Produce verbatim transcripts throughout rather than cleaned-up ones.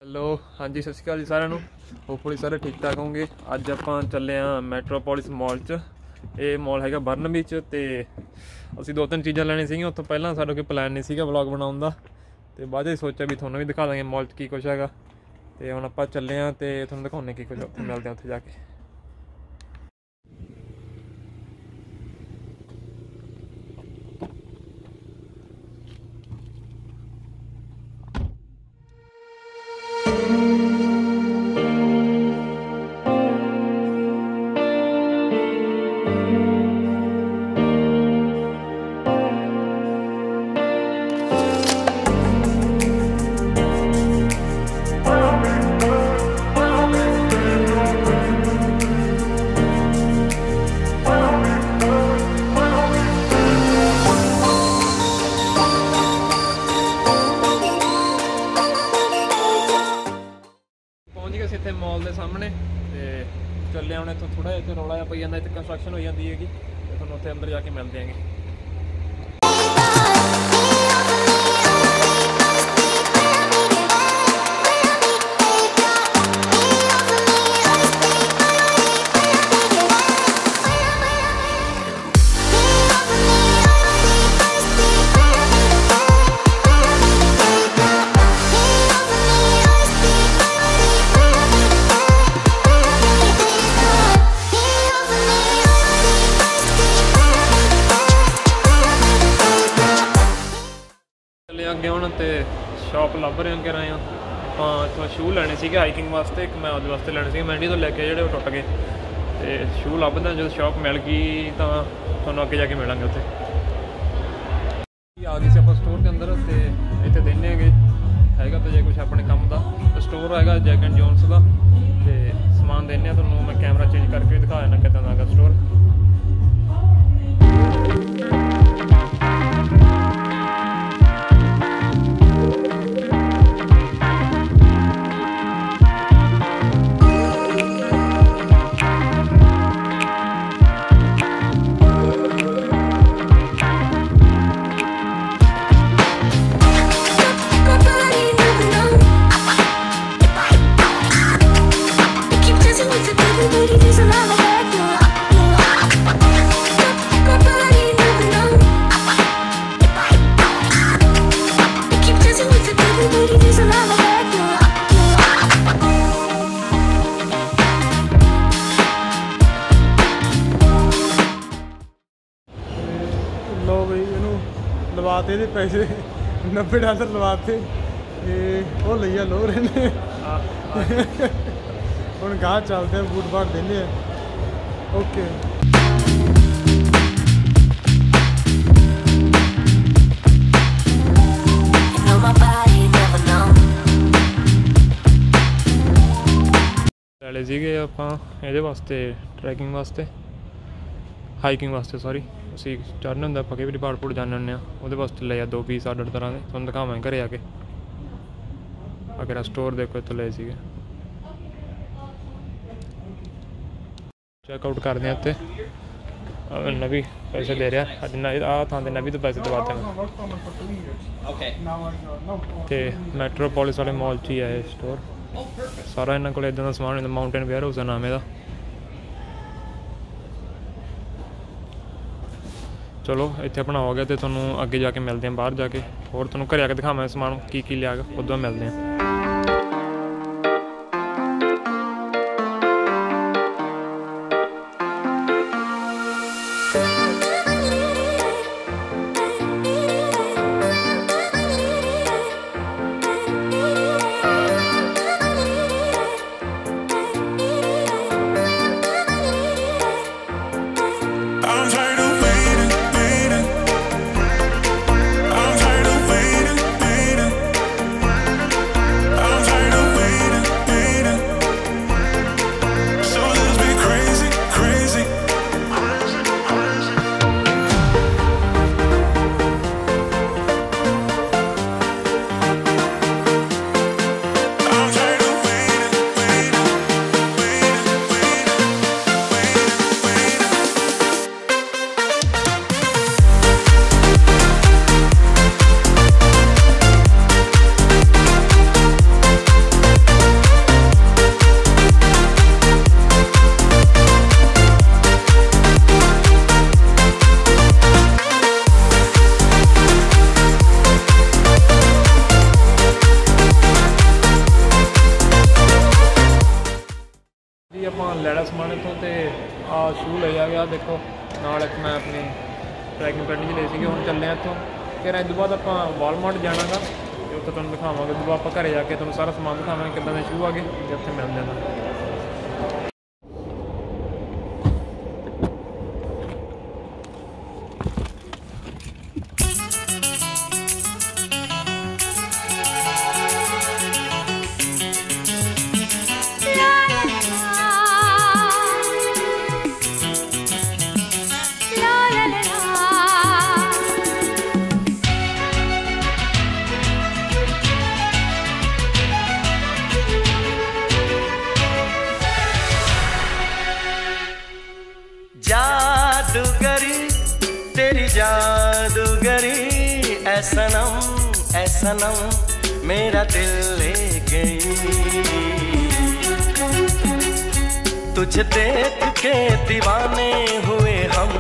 Hello हाँ जी सत श्री अकाल जी साਰਿਆਂ ਨੂੰ होपफुली सारे ठीक ठाक होंगे। अज ਆਪਾਂ ਚੱਲੇ ਆ ਮੈਟਰੋਪੋਲਿਸ मॉल च। ਇਹ मॉल हैगा ਬਰਨਬੀ ਚ ਤੇ ਅਸੀਂ ਦੋ ਤਿੰਨ ਚੀਜ਼ਾਂ ਲੈਣੀਆਂ ਸੀਗੀਆਂ। ਉੱਥੋਂ ਪਹਿਲਾਂ ਸਾਡਾ ਕੋਈ ਪਲਾਨ ਨਹੀਂ ਸੀਗਾ ਵਲੌਗ ਬਣਾਉਣ ਦਾ ਤੇ ਬਾਅਦ ਵਿੱਚ ਸੋਚਿਆ ਵੀ ਤੁਹਾਨੂੰ ਵੀ ਦਿਖਾ ਦਾਂਗੇ ਮॉल ਚ ਕੀ ਕੁਛ ਹੈਗਾ। ਤੇ ਹੁਣ ਆਪਾਂ ਚੱਲੇ ਆ ਤੇ ਤੁਹਾਨੂੰ ਦਿਖਾਉਂਦੇ ਕੀ ਕੁਛ ਉੱਥੇ ਮਿਲਦੇ ਆ ਉੱਥੇ ਜਾ ਕੇ। इतने मॉल के सामने चले आने इतों थोड़ा जिहा रौला पई जांदा, इत्थे कंस्ट्रक्शन हो जाती हैगी ते तुहानूं उत्थे अंदर जाके मिलते हैं। अगे हूँ तो शॉप लभ रहे हैं आए ਆਪਾਂ इतों शू लैने से हाइकिंग वास्ते, एक मैं उस वास्ते लैने से मंडी तो लैके जो टुट गए तो शू लभदा जो शॉप मिल गई तो थोड़ा अगे जाके मिलेंगे। उत्थे आ गए से आप स्टोर के अंदर तो इतने देने हैगा तो जो कुछ अपने काम का स्टोर हैगा जैक एंड जोन्स का तो समान देने तो मैं कैमरा चेंज करके दिखा देना कितना का स्टोर। लो बई इनू लवाते दे पैसे नब्बे डॉलर लवाते वो लिया लो रहे ने हम गाह चलते हैं बूट बाट देने ओके। ले सीगे आपां इहदे वास्ते ट्रैकिंग वास्ते हाइकिंग वास्ते सॉरी ਅਸੀਂ ਚੜ੍ਹਨ ਹੁੰਦਾ ਆਪਾਂ ਕਈ ਵਾਰੀ ਪਹਾੜ ਪੂੜ ਜਾਂਦੇ ਹੁੰਦੇ ਹਾਂ ਉਹਦੇ ਵਾਸਤੇ ਲਿਆ ਦੋ ਪੀਸ ਅੱਡ ਅੱਡ ਤਰ੍ਹਾਂ ਦੇ ਤੁਹਾਨੂੰ ਦਿਖਾਵਾਂਗੇ ਘਰੇ ਆ ਕੇ। ਅਗਰ ਸਟੋਰ ਦੇਖੋ ਇੱਥੋਂ ਲਏ ਸੀਗੇ ਚੈੱਕ ਆਊਟ ਕਰਦੇ ਹਾਂ ਉੱਤੇ ਨਵੀ ਪੈਸੇ ਦੇ ਰਿਹਾ ਅੱਜ ਨਾ ਆਹ ਥਾਂ 'ਤੇ ਨਵੀ ਤੋਂ ਪੈਸੇ ਦਵਾਤੇ ਮੈਂ ਅਤੇ ਮੈਟਰੋਪੋਲਿਸ ਵਾਲੇ ਮॉल 'ਚ ਹੀ ਆ ਇਹ ਸਟੋਰ ਸਾਰਾ ਇਹਨਾਂ ਕੋਲ ਇੱਦਾਂ ਦਾ ਸਮਾਨ ਹੁੰਦਾ। ਮਾਊਂਟੇਨ ਵੇਅਰ ਹਾਊਸ ਦਾ ਨਾਮ ਇਹਦਾ। चलो इतने अपना हो गया तो थोनों अगे जाके मिलते हैं बाहर जाके और थोनों घर आके दिखावा समान की की लिया उदों मिलते हैं। ਆਪਾਂ ਲੈ ਲਿਆ ਸਮਾਨ ਇੱਥੋਂ ਤੇ ਆ ਸ਼ੂ ਲੈ ਆ ਗਿਆ ਦੇਖੋ ਨਾਲ ਇੱਕ ਮੈਂ ਆਪਣੀ ਟਰੈਕਿੰਗ ਪੈਂਟ ਜਿਹੀ ਲਈ ਸੀਗੀ। ਹੁਣ ਚੱਲੇ ਆ ਇੱਥੋਂ ਫਿਰ ਇਸ ਤੋਂ ਬਾਅਦ ਆਪਾਂ ਵਾਲਮਾਰਟ ਜਾਣਾਗਾ ਤੇ ਉੱਥੇ ਤੁਹਾਨੂੰ ਦਿਖਾਵਾਂਗੇ। ਉਸ ਤੋਂ ਬਾਅਦ ਆਪਾਂ ਘਰੇ ਜਾ ਕੇ ਤੁਹਾਨੂੰ ਸਾਰਾ ਸਮਾਨ ਦਿਖਾਵਾਂਗੇ ਕਿੱਦਾਂ ਦੇ ਸ਼ੂ ਆ ਗਏ ਤੇ ਉੱਥੇ ਮਿਲ ਜਾਣਾ। जादूगरी तेरी जादूगरी ऐ सनम ऐ सनम मेरा दिल ले गई। तुझे देख के दीवाने हुए हम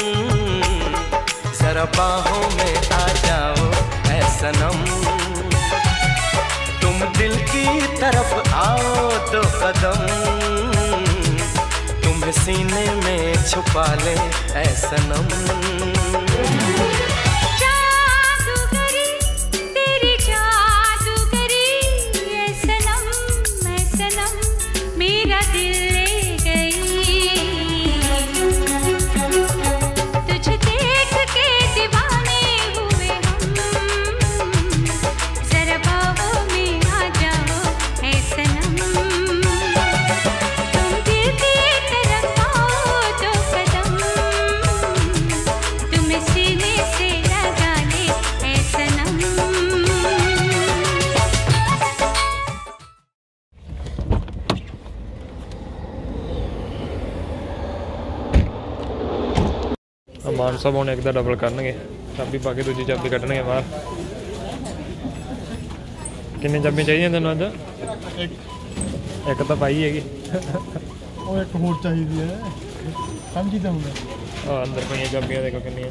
जरा बाहों में आ जाओ ऐ सनम। तुम दिल की तरफ आओ दो कदम सीने में छुपा ले ऐ सनम। जादूगरी तेरी जादूगरी ऐ सनम ऐ सनम मेरा दिल ले गई। तुझे देख के दीवाने हुए हम जरा बाहों में आ जाओ ऐ सनम। ਮਾਨ ਸਾਹਿਬ ਹੁਣ ਇੱਕ ਦਾ ਡਬਲ ਕਰਨਗੇ ਚਾਬੀ ਪਾ ਕੇ ਦੂਜੀ ਚਾਬੀ ਕੱਢਣਗੇ ਬਾਹਰ। ਕਿੰਨੇ ਚਾਬੀਆਂ ਚਾਹੀਦੀਆਂ ਤੈਨੂੰ ਅੱਜ? ਇੱਕ ਇੱਕ ਤਾਂ ਪਾਈ ਹੈਗੀ ਉਹ ਇੱਕ ਹੋਰ ਚਾਹੀਦੀ ਹੈ ਸਮਝੀ ਤਾਂ ਹੁੰਦਾ। ਆ ਅੰਦਰ ਪਈਆਂ ਚਾਬੀਆਂ ਦੇਖੋ ਕਿੰਨੀਆਂ।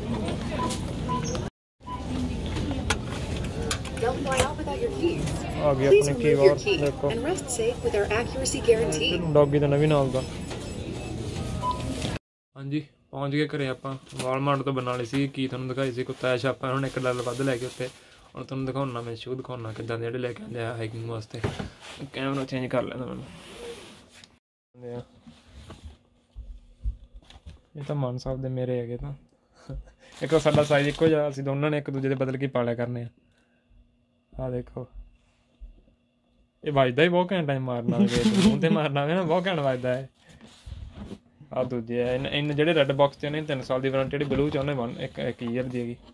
ਆ ਗਈ ਆਪਣੀ ਕੀ ਵਾਰ ਦੇਖੋ ਡੌਗੀ ਤਾਂ ਨਵੀਂ ਨਾਲ ਦਾ। ਹਾਂਜੀ ਪਹੁੰਚ ਗਏ ਘਰੇ ਆਪਾਂ। ਵਾਲਮਾਰਟ ਤੋਂ ਬਣਾ ਲਈ ਸੀ ਕੀ ਤੁਹਾਨੂੰ ਦਿਖਾਈ ਸੀ ਕੁੱਤਾ ਐਸ਼ ਆਪਾਂ ਹੁਣ ਇੱਕ ਡਾਲਰ ਵੱਧ ਲੈ ਕੇ ਉੱਤੇ। ਹੁਣ ਤੁਹਾਨੂੰ ਦਿਖਾਉਣਾ ਮੈਂ ਸ਼ੂ ਦਿਖਾਉਣਾ ਕਿੱਦਾਂ ਦੇ ਜਿਹੜੇ ਲੈ ਕੇ ਆਉਂਦੇ ਆ ਹਾਈਕਿੰਗ ਵਾਸਤੇ। ਕੈਮਰਾ ਚੇਂਜ ਕਰ ਲੈਂਦਾ ਮੈਨੂੰ। ਇਹ ਤਾਂ ਮਾਨ ਸਾਹਿਬ ਦੇ ਮੇਰੇ ਹੈਗੇ ਤਾਂ ਇੱਕ ਸਾਡਾ ਸਾਈਜ਼ ਇੱਕੋ ਜਿਹਾ ਅਸੀਂ ਦੋਨਾਂ ਨੇ ਇੱਕ ਦੂਜੇ ਦੇ ਬਦਲ ਕੇ ਪਾ ਲਿਆ ਕਰਨੇ ਆ। ਆਹ ਦੇਖੋ ਇਹ ਵੱਜਦਾ ਹੀ ਬਹੁਤ ਘੈਂਟ ਟਾਈਮ ਮਾਰਨਾ ਹੋਵੇ ਮੂੰਹ ਤੇ ਮਾਰਨਾ ਹੋਵੇ ਨਾ ਬਹੁਤ ਘੈਂਟ ਵੱਜਦਾ ਹੈ। ਆ ਦੂਜੇ ਆ ਇਹਨੇ ਜਿਹੜੇ ਰੈੱਡ ਬਾਕਸ 'ਤੇ ਉਹਨੇ ਤਿੰਨ ਸਾਲ ਦੀ ਵਾਰੰਟੀ ਜਿਹੜੀ ਬਲੂ 'ਚ ਉਹਨੇ ਵਨ ਇੱਕ ਇੱਕ ਈਅਰ ਦੀ ਹੈਗੀ।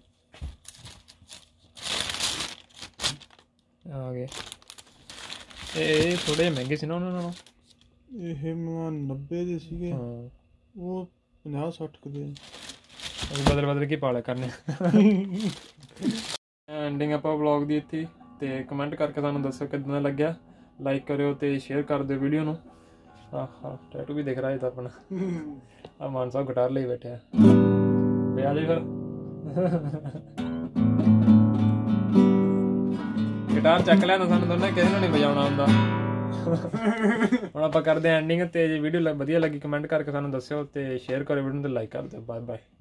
ਆ ਗਏ ਇਹ ਥੋੜ੍ਹੇ ਮਹਿੰਗੇ ਸੀ ਨਾ ਉਹਨਾਂ ਨਾਲੋਂ। ਇਹ ਮੈਂ ਨੱਬੇ ਦੇ ਸੀਗੇ ਹਾਂ ਉਹ ਪੰਜਾਹ ਸੱਠ ਕੁ ਦੇ ਅਸੀਂ ਬਦਲ ਬਦਲ ਕੇ ਪਾ ਲਿਆ ਕਰਨੇ। ਐਂਡਿੰਗ ਆਪਾਂ ਵਲੌਗ ਦੀ ਇੱਥੇ ਤੇ ਕਮੈਂਟ ਕਰਕੇ ਸਾਨੂੰ ਦੱਸੋ ਕਿੱਦਾਂ ਦਾ ਲੱਗਿਆ। ਲਾਈਕ ਕਰਿਓ ਤੇ ਸ਼ੇਅਰ ਕਰ ਦਿਓ ਵੀਡੀਓ ਨੂੰ। ਆਹ ਟੈਟੂ ਵੀ ਦਿਖ ਰਿਹਾ ਹੈ ਤਾਂ ਆਪਣਾ। ਆ ਮਾਨ ਸਾਹਿਬ ਗਿਟਾਰ ਲਈ ਬੈਠਿਆ ਵਿਆਹ ਜੀ ਫਿਰ ਗਿਟਾਰ ਚੱਕ ਲਿਆ ਤਾਂ ਸਾਨੂੰ ਦੋਨੇ ਕਿਸੇ ਨੂੰ ਨਹੀਂ ਵਜਾਉਣਾ ਆਉਂਦਾ। ਹੁਣ ਆਪਾਂ ਕਰਦੇ ਐਂਡਿੰਗ ਤੇ ਜੇ ਵੀਡੀਓ ਵਧੀਆ ਲੱਗੀ ਕਮੈਂਟ ਕਰਕੇ ਸਾਨੂੰ ਦੱਸਿਓ ਤੇ ਸ਼ੇਅਰ ਕਰਿਓ ਵੀਡੀਓ ਨੂੰ ਤੇ ਲਾਈਕ ਕਰ ਦਿਓ। Bye bye.